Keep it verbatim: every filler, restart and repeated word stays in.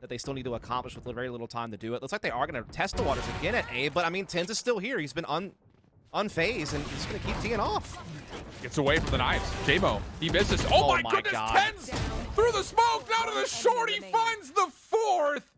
that they still need to accomplish with very little time to do it. Looks like they are going to test the waters again at A, but I mean, TenZ is still here. He's been un unfazed, and he's going to keep teeing off. Gets away from the knives. J-Mo, he misses. Oh, Oh my, my goodness, God. TenZ through the smoke, down to the short. He finds the fourth.